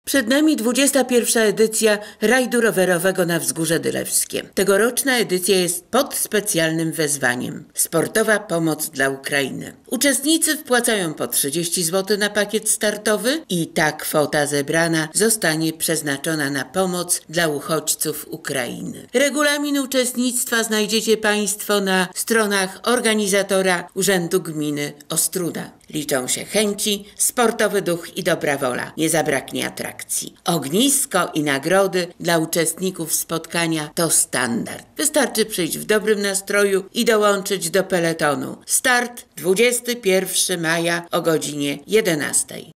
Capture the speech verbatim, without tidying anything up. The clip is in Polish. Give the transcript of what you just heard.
Przed nami dwudziesta pierwsza edycja rajdu rowerowego na Wzgórze Dylewskie. Tegoroczna edycja jest pod specjalnym wezwaniem – Sportowa pomoc dla Ukrainy. Uczestnicy wpłacają po trzydzieści złotych na pakiet startowy i ta kwota zebrana zostanie przeznaczona na pomoc dla uchodźców Ukrainy. Regulamin uczestnictwa znajdziecie Państwo na stronach organizatora Urzędu Gminy Ostróda. Liczą się chęci, sportowy duch i dobra wola. Nie zabraknie atrakcji. Ognisko i nagrody dla uczestników spotkania to standard. Wystarczy przyjść w dobrym nastroju i dołączyć do peletonu. Start dwudziestego pierwszego maja o godzinie jedenastej.